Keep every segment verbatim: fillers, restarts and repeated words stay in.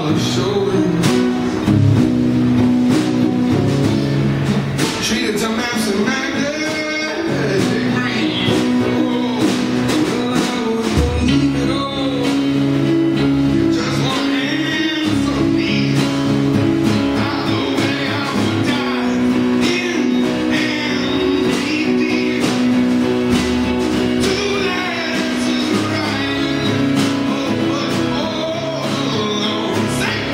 collar showing. Treated to maps and magnet green. Oh, well, I was gonna leave it all. Just one answer me. Either way I would die in and be deep. Two lands is right. Oh, but all alone. Say,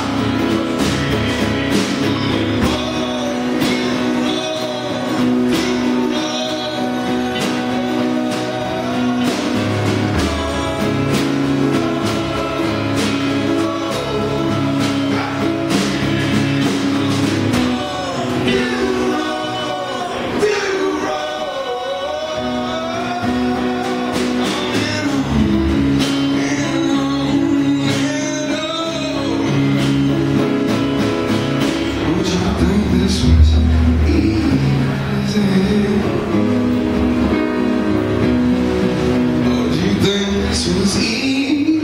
this was easy. Oh, do you think this was easy?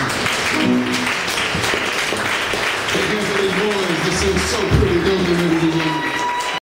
Again for these boys, this is so pretty, don't you?